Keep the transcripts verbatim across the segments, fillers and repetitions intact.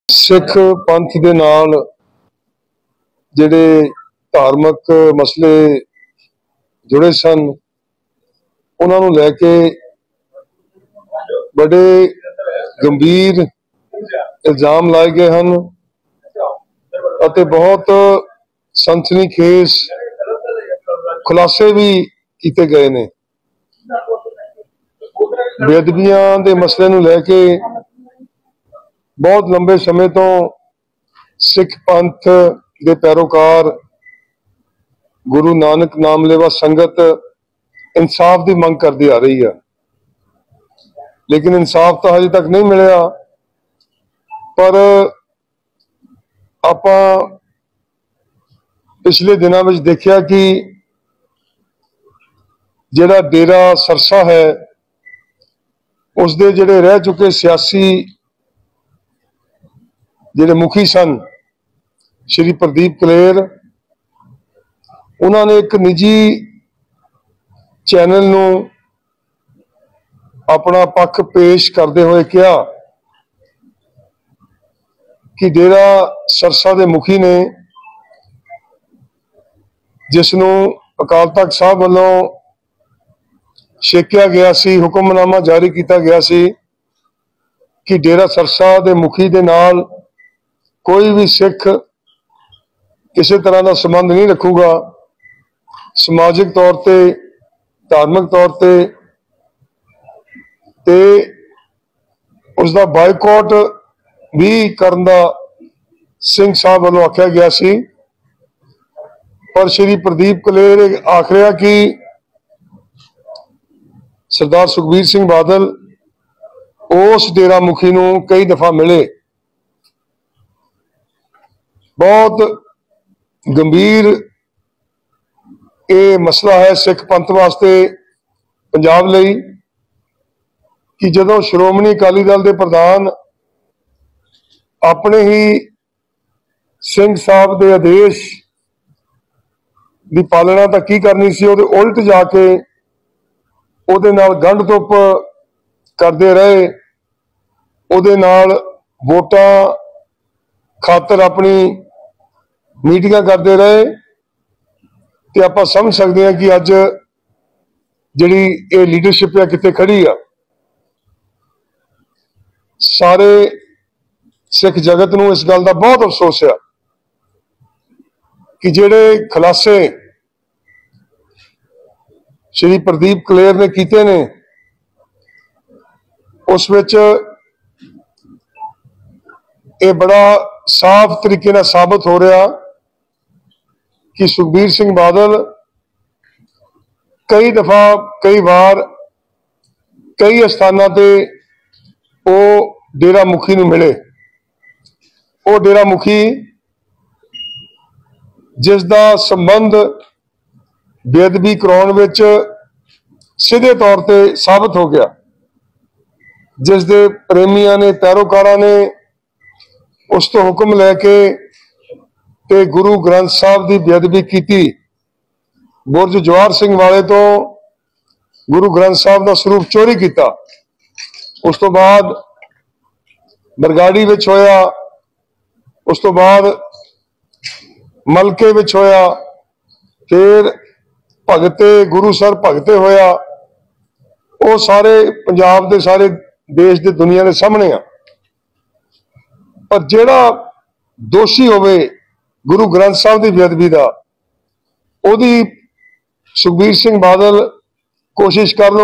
सिख पंथ दे नाल जिहड़े धार्मिक मसले जुड़े सन उन्हां नूं लैके बड़े गंभीर इल्जाम लाए गए हैं अते बहुत सनसनीखेज खुलासे भी किए गए ने। बेअदबियां दे मसले नूं लैके बहुत लंबे समय तो सिख पंथ के पैरोकार गुरु नानक नाम लेवा संगत इंसाफ की मंग करती आ रही है, लेकिन इंसाफ तो हजे तक नहीं मिलया। पर आपां पिछले दिनों में देखा कि जिहड़ा डेरा सरसा है उसके जिहड़े रह चुके सियासी जिहड़े मुखी सन श्री प्रदीप कलेर, उन्होंने एक निजी चैनल नूं अपना पक्ष पेश करते हुए कहा कि डेरा सरसा के मुखी ने जिसनों अकाल तख्त साहब वालों छेकिया गया सी, हुक्मनामा जारी किया गया सी कि डेरा सरसा के मुखी दे नाल कोई भी सिख किसी तरह का संबंध नहीं रखूगा, समाजिक तौर पे धार्मिक तौर पे ते उसका बायकॉट भी करने का सिंह साहब वालों आख्या गया सी। पर श्री प्रदीप कलेर आख रहा कि सरदार सुखबीर सिंह बादल उस डेरा मुखी नूं कई दफा मिले। बहुत गंभीर ये मसला है सिख पंथ वास्ते पंजाब लई कि जदों श्रोमणी अकाली दल के प्रधान अपने ही सिंह साहब के आदेश की पालना तो की करनी सी, उहदे उल्ट जाके उहदे नाल गंढ धुप करते रहे, उहदे नाल वोटां खातर अपनी मीटिंगां करते रहे। तो आप समझ सकते हैं कि अज जिहड़ी ये लीडरशिप है कित्थे खड़ी आ। सारे सिख जगत नूं इस गल का बहुत अफसोस है कि जिहड़े खुलासे श्री प्रदीप कलेर ने कीते ने उस विच ये बड़ा साफ तरीके नाल साबित हो रहा कि सुखबीर सिंह बादल कई दफा कई बार कई स्थानों ते वो डेरा मुखी नूं मिले। वो डेरा मुखी जिसका संबंध बेअदबी कराउण विच सीधे तौर पे साबित हो गया, जिसदे प्रेमियां ने पैरोकारां ने उस तो हुक्म लैके ते गुरु ग्रंथ साहब की बेअदबी की। बुरज जवाहर सिंह वाले तो गुरु ग्रंथ साहब का स्वरूप चोरी किया, उस तो बाद बरगाड़ी विच होया, उस तो बाद मलके विच होया, फिर भगते गुरुसर भगते होया। वो सारे पंजाब के सारे देश के दुनिया के सामने आ। पर जिहड़ा दोषी होवे गुरु ग्रंथ साहब की बेअदबी का, उहदी सुखबीर सिंह बादल कोशिश कर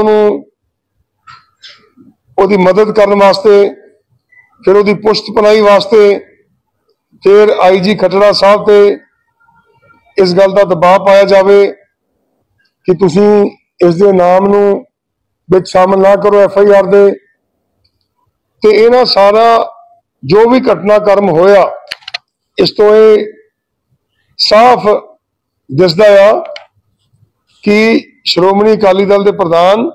उहदी मदद करने वास्ते, फिर उहदी पुश्त पनाही वास्ते, फिर आई जी खटड़ा साहब ते इस गल का दबाव पाया जाए कि तुसी इस दे नाम नूं विच शामिल ना करो एफ आई आर दे। ते इन्हां सारा जो भी घटनाक्रम होया इस तो ये साफ दिसदा आ कि श्रोमणी अकाली दल के प्रधान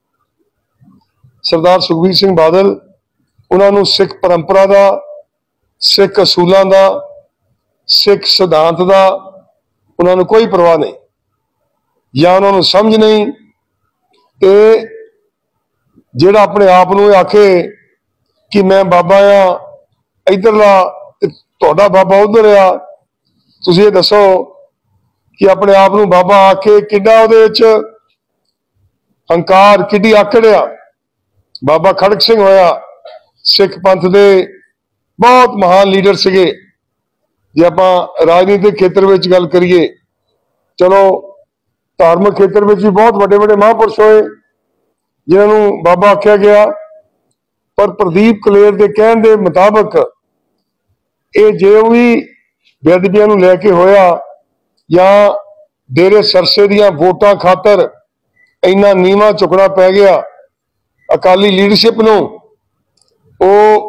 सरदार सुखबीर सिंह बादल उन्होंने सिख परंपरा का, सिख असूलों का, सिख सिद्धांत का उन्होंने कोई परवाह नहीं, या उन्होंने समझ नहीं। तो जिहड़ा अपने आप नूं आखे कि मैं बाबा आ इधरला ते तुहाडा बाबा उधर आ। तुसीं ये दसो कि अपने आप नूं बाबा आके किड्डा उहदे विच हंकार, किड्डी आकड़ आ। बाबा खड़क सिंह होया सिख पंथ दे बहुत महान लीडर सिगे। जे आपां राजनीतिक खेत्र विच गल करिए, चलो धार्मिक खेत्र में भी बहुत बड़े बड़े महापुरुष होए जिन्होंने बाबा आख्या गया, पर प्रदीप कलेर के कहने के मुताबिक ये जो भी बेअदबियां नूं लैके होया या डेरे सरसे दियां वोटां खातर इन्ना नीवा चुकना पै गया अकाली लीडरशिप नूं, वो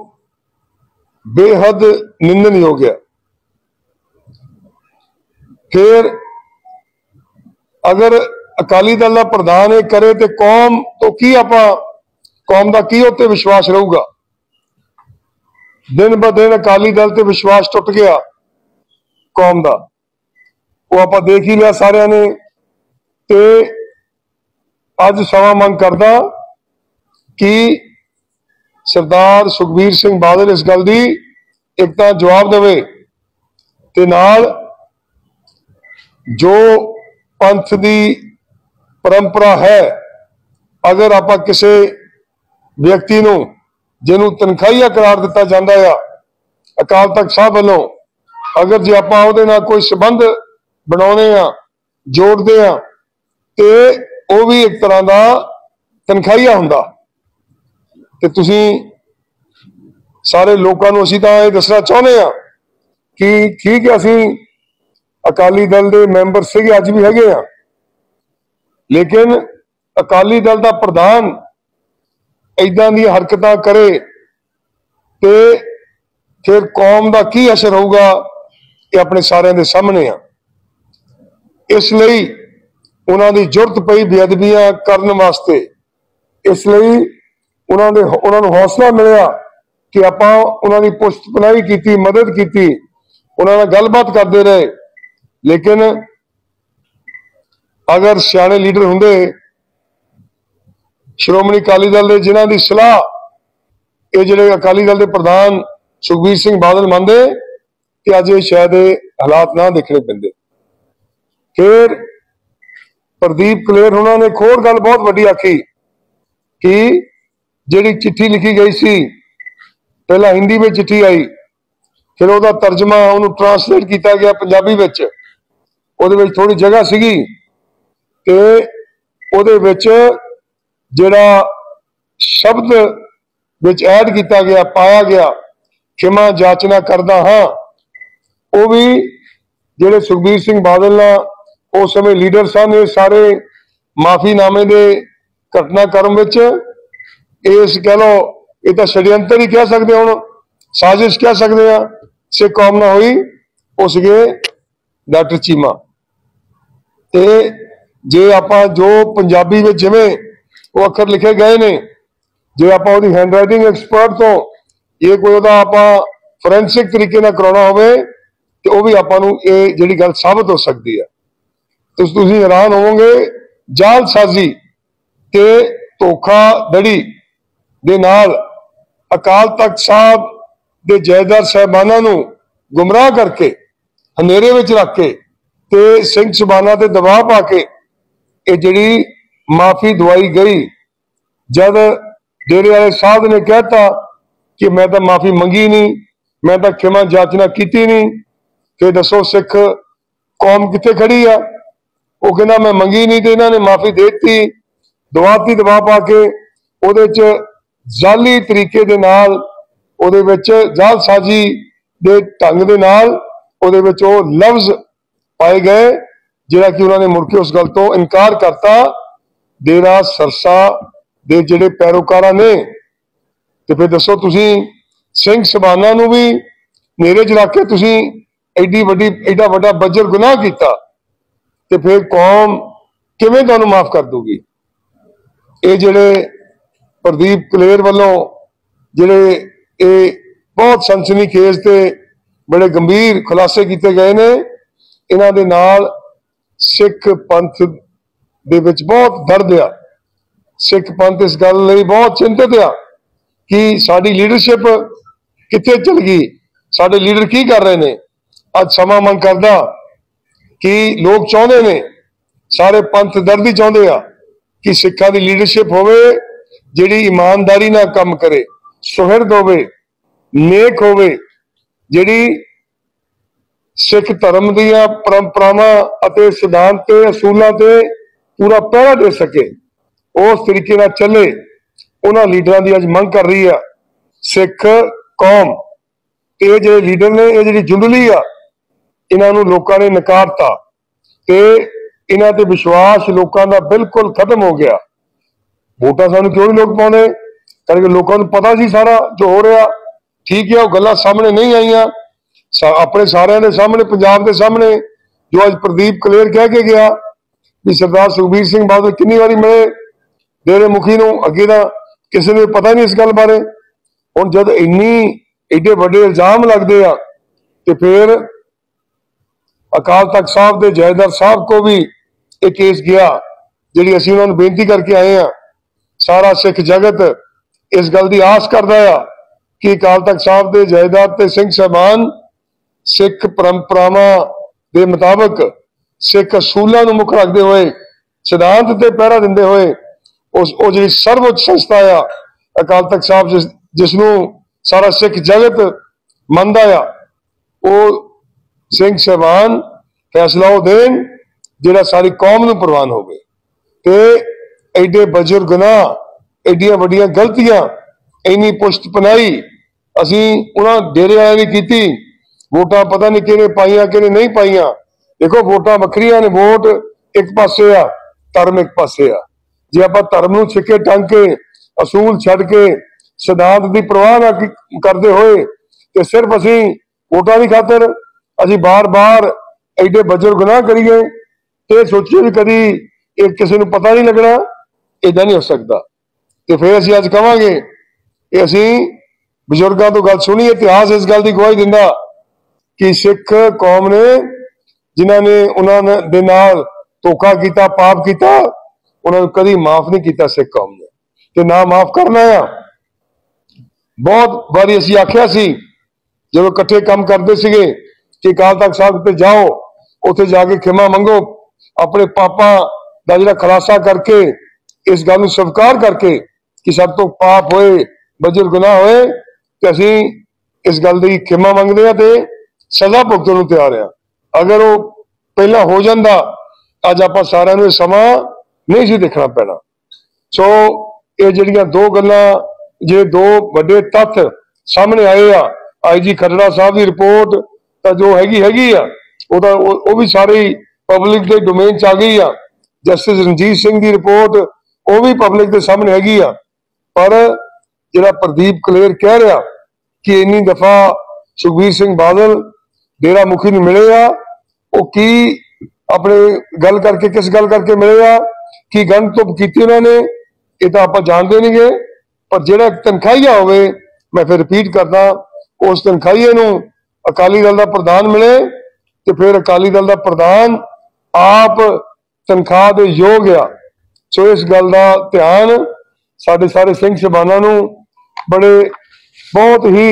बेहद निंदनयोग है। फिर अगर अकाली दल का प्रधान ये करे तो कौम तो की आपां कौम का की उत्ते विश्वास रहूगा। दिन ब दिन अकाली दल ते विश्वास टुट गया कौम का, वो आपां देख ही लिया सारिਆਂ ने। ते अज सवा मंग करदा कि सरदार सुखबीर सिंह बादल इस गल दी एक तां जवाब देवे ते नाल जो पंथ की परंपरा है, अगर आप किसी व्यक्ति नूं जिन्हों तनखाहिया करार दिता जाता है अकाल तख्त साहब वालों, अगर जे आप कोई संबंध बनाने आ जोड़ते हैं तो वह भी एक तरह का तनखाहिया हुंदा। ते तुसीं सारे लोगों को असीं तां ये दसना चाहुंदे आ कि ठीक है असीं अकाली दल के मैंबर से अज भी है, लेकिन अकाली दल का प्रधान इदां दी हरकतां करे तो फिर कौम का की असर होगा, ये अपने सारे दे सामने आ। इसलिए उन्होंने जुरत पई बेअदबियां करने वास्ते, इसलिए उन्होंने उन्होंने हौसला मिलया कि आपां उन्होंने पुष्ट पनाही की, मदद की, उन्होंने गलबात करते रहे। लेकिन अगर सियाने लीडर होंदे श्रोमणी अकाली दल के जिन्हां दी सलाह ये जिहड़े अकाली दल के प्रधान सुखबीर सिंह बादल मानते कि अज ये शायद हालात ना देखने पैंदे। फिर प्रदीप कलेर उन्होंने एक होर गल बहुत वड्डी आखी कि जिहड़ी चिट्ठी लिखी गई सी, पहला हिंदी में चिट्ठी आई, फिर वह तर्जमा उन्होंने ट्रांसलेट किया गया पंजाबी विच, ਉਹਦੇ ਵਿੱਚ थोड़ी जगह सीगी ते ਉਹਦੇ ਵਿੱਚ ਜਿਹੜਾ शब्द ਵਿੱਚ ऐड किया गया पाया गया खिमा जाचना करदा हाँ, वो भी ਜਿਹੜੇ सुखबीर सिंह बादल ना उस समय लीडर सन, ये सारे माफीनामे के घटनाक्रम विच इस कह लो ये तो षड्यंत्र ही कह सकते, हुण साजिश कह सकते हैं। सिख कौम ना हुई वो सीगे डॉक्टर चीमा। ते जे आप जो पंजाबी में जिमें वो अखर लिखे गए ने, जे आप हैंड राइटिंग एक्सपर्ट तो ये कोई आप फोरेंसिक तरीके ना कराना होवे तो वह भी आपू ये जी गल साबित हो सकती है। तो तुसीं हैरान होवोगे जालसाजी ते धोखाधड़ी दे नाल अकाल तख्त साहब के जयदार साहबाना नूं गुमराह करके हनेरे विच रख के ते सिंह सुबाना ते दबाव पा के ये जिहड़ी माफी दवाई गई, जब डेरे वाले साहब ने कहता कि मैं तो माफी मंगी नहीं, मैं तो खिमा जाचना की नहीं, फिर दसो सिख कौम कित्थे खड़ी आ। वो कहना मैं मंगी नहीं तो इन्होंने माफी दे दी, दवाती दबा पा के उहदे च जाली तरीके दे नाल उहदे विच जालसाजी दे ढंग दे नाल उहदे विच वो लफ्ज पाए गए जिहड़ा कि उन्होंने मुड़ के उस गल तो इनकार करता। डेरा सरसा दे जिहड़े पैरोकारा ने ते फिर दसो तुसीं सिंह सबाना नूं भी नेरे च रख के तुसीं एडी वड्डी एडा वड्डा बज्जर गुनाह कीता ते फिर कौम किवें तुहानूं माफ कर दूगी। ये जिहड़े प्रदीप कलेर वालों जिहड़े ये बहुत सनसनीखेज ते बड़े गंभीर खुलासे किए गए ने, इन्हां दे नाल सिख पंथ दे विच बहुत दर्द आ। सिख पंथ इस गल लई बहुत चिंतित आ कि साडी लीडरशिप कित्थे चल गई, साडे लीडर की कर रहे ने। अज समा मंग करदा कि लोग चाहते ने, सारे पंथ दर्द ही चाहते आ कि सिखां दी लीडरशिप होवे जिहड़ी ईमानदारी नाल काम करे, सुहिरद होवे, नेक होवे, जिहड़ी सिख धर्म दीयां परंपरावां अते सिद्धांत ते असूलां ते पूरा पहरा दे सके, उस तरीके नाल चले। उन्हां लीडरां दी अज मंग कर रही है सिख कौम। ये जिहड़े लीडर ने, ये जिहड़ी जुंडली आ, इन्हां नूं लोकां ने नकारता ते इन्हां ते विश्वास लोकां दा बिल्कुल खत्म हो गया। वोटां सानूं क्यों नहीं लोग पाउंदे? क्योंकि लोकां नूं पता सी सारा जो हो रहा। ठीक है, वो गल्लां सामने नहीं आईयां, अपने सारिਆਂ ਦੇ सामने, पंजाब के सामने जो अज प्रदीप कलेर कह के गया कि सरदार सुखबीर सिंह बादल कितनी बारी मिले डेरे मुखी नूं, अगे दा किसी ने पता नहीं इस गल बारे। हुण जद इन्नी एडे वड्डे इल्जाम लगदे आ ते फिर अकाल तख्त साहब के जैदार साहब को भी एक केस गया, जिहड़ी असीं उन्हां नूं बेनती करके आए हैं। सारा सिख जगत इस गल की आस करदा आ कि अकाल तख्त साहब के जायदाद ते सिंह साहबान सिख परंपरावां के मुताबिक सिख असूलों को मुख रखते हुए सिद्धांत ते पहरा देंदे हुए उस जी सर्वोच्च संस्था आ अकाल तख्त साहब, जिस जिसनों सारा सिख जगत मनदा आ, वो सिंह साहबान फैसला वो देन जिहड़ा सारी कौम नूं प्रवान होवे। ते एडे बजुर्ग ना, एडियां वड्डियां गलतियां, इन्नी पुश्त पनाई असीं उन्हां डेरे वालियां दी कीती। वोटां पता नहीं किहने पाईयां किहने नहीं पाईयां। देखो वोटां वखरियां ने, वोट एक पासे आ, धर्म एक पासे आ। जे आपां धर्म नूं छिके टंग के असूल छड्ड के सिद्धांत की परवाह ना करते हुए ते सिर्फ असीं वोटां दी खातर असीं बार बार एडे बजुर्ग ना करिए ते सोचिए भी कदी एक किसी नूं पता नहीं लगना, इदां नहीं हो सकता। ते फिर असीं अज कहांगे कि असीं बजुर्गों तो गल सुनी, इतिहास इस गल की गवाही दिंदा कि सिख कौम ने जिन्होंने उन्होंने दे नाल धोखा किया, पाप किया, उन्होंने कभी माफ नहीं किया सिख कौम ने, ते ना माफ करना आ। बहुत बारी असीं आख्या सी जब इकट्ठे काम करते सीगे कि अकाल तख्त साहब ते जाओ, उत्थे जाके खिमा मंगो, अपने पापा का जिहड़ा खुलासा करके इस गल नूं स्वीकार करके कि सब तो पाप होए, बजुर्ग गुनाह होए, ते असीं इस गल की खिमा मंगदे आ ते सजा भुगतण नूं तैयार आ। अगर वो पहला हो जाता अज आपां सारिआं नूं समा नहीं सी देखना पैना। सो ये जिहड़ियां दो गल्लां, जे दो वड्डे तत्थ सामने आए आ, आई जी खरड़ा साहब की रिपोर्ट तो जो हैगी हैगी आ, ओदा वो भी सारी पब्लिक के डोमेन च आ गई आ। जस्टिस रणजीत सिंह की रिपोर्ट वो भी पब्लिक के सामने हैगी आ। पर जिहड़ा प्रदीप कलेर कह रहा कि इन्नी दफा सुखबीर सिंह बादल डेरा मुखी नूं मिले आ, वो की अपने गल करके किस गल करके मिले आ, की गन तुप की उन्होंने, ये तो आप जानते नहीं गए। पर जिहड़ा तनखाईया होवे, मैं फिर रिपीट करदा, उस तनखाईए नूं अकाली दल का प्रधान मिले तो फिर अकाली दल का प्रधान आप तनख्वाह के योग आ। सो इस गल का ध्यान साडे सारे सिंह साहबानां नूं बड़े बहुत ही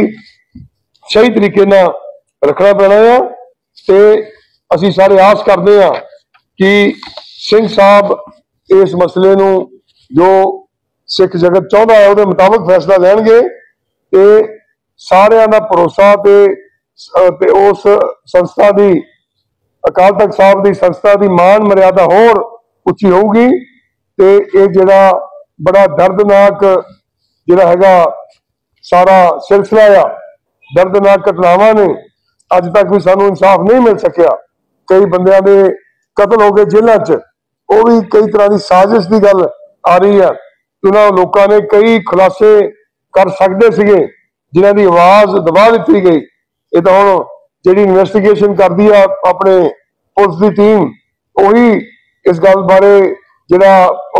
सही तरीके नाल रखना पैना आ। ते असीं सारे आस करते हैं कि सिंह साहब इस मसले नूं जो सिख जगत चाहता है उसके मुताबिक फैसला लैणगे ते सारिआं दा भरोसा ते ते उस संस्था की अकाल तख्त साहब की संस्था की मान मर्यादा होर उच्ची होगी। ते ये जिहड़ा बड़ा दर्दनाक जिहड़ा हैगा सारा सिलसिला आ, दर्दनाक घटनावां ने, अज तक भी सानू इंसाफ नहीं मिल सकिया। कई बंदियां दे कतल हो गए जेलों च, वो भी कई तरह की साजिश की गल आ रही है। उन्होंने लोगों ने कई खुलासे कर सकते थे जिन्हों की आवाज दबा दी गई। ये तो हम जी इन्वेस्टिगेशन करती है अपने पुलिस की टीम, वही इस गल बारे जिहड़ा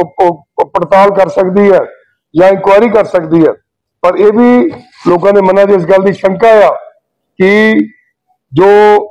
पड़ताल कर सकती है या इंक्वायरी कर सकती है। पर यह भी लोगों ने मना च इस गल की शंका आ कि जो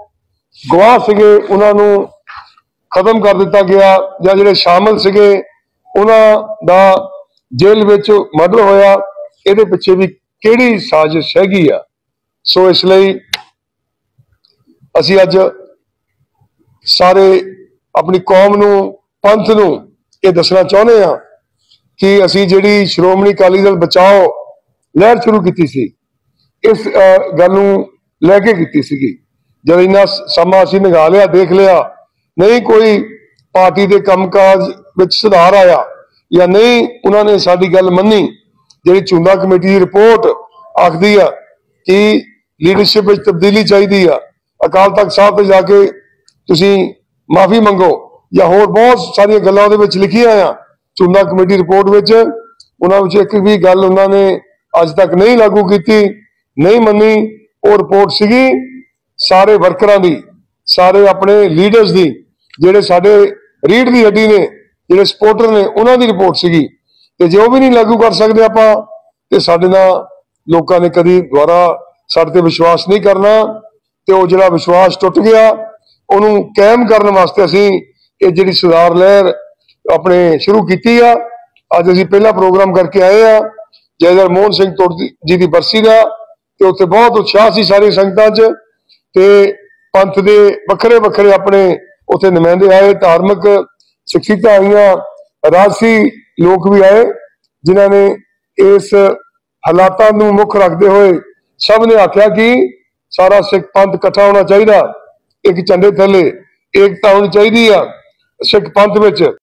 गवाह सिगे उन्होंने खत्म कर दिता गया या जिहड़े शामिल सिगे उन्हां दा जेल विच मर्डर होया, इहदे पिछे भी किहड़ी साजिश हैगी आ। सो इसलिए असी अज सारे अपनी कौम नू पंथ नू ये दसना चाहते हैं कि असी जिहड़ी श्रोमणी अकाली दल बचाओ लहर शुरू की सी, इस गल नू लैके की सी। जब इन्ना समा असी निगा लिया, देख लिया नहीं कोई पार्टी के कामकाज विच सुधार आया या नहीं उन्होंने साडी गल मनी, जिहड़ी चुनाव कमेटी की रिपोर्ट आखदी आ कि लीडरशिप में तब्दीली चाहिए आ, अकाल तख्त साहब ते जाके तुसी माफी मंगो या होर बहुत सारिया गल्लां उहदे विच लिखियां आ चुनाव कमेटी रिपोर्ट विच, उन्हां विच एक भी गल उन्होंने अज तक नहीं लागू की, नहीं मनी। वो रिपोर्ट सीगी सारे वर्करां दी, सारे अपने लीडर्स दी, जिहड़े साडे रीढ़ की हड्डी ने, जिहड़े सपोर्टर ने, उन्हां दी रिपोर्ट सीगी। ते जे वो भी नहीं लागू कर सकते आपां ते साडे नाल लोकां ने कदी दुबारा साडे ते विश्वास नहीं करना। ते वो जिहड़ा विश्वास टुट गया उहनूं कायम करने वास्ते असीं ये जिहड़ी सुधार लहर अपने शुरू की आ। अज असीं पहला प्रोग्राम करके आए आ जयदर मोहन सिंह तोड़ जी की बरसी का, ते उत्थे बहुत उत्साह सी सारी संगतां च, ते पंथ दे वखरे वखरे अपने उत्थे नुमाइंदे आए, धार्मिक शख्सियतां आईयां, राजसी लोग भी आए, जिन्हां ने इस हालातां नूं मुख रखते हुए सब ने आख्या कि सारा सिख पंथ इकट्ठा होना चाहिए, एक झंडे थले एकता होनी चाहिए सिख पंथ विच।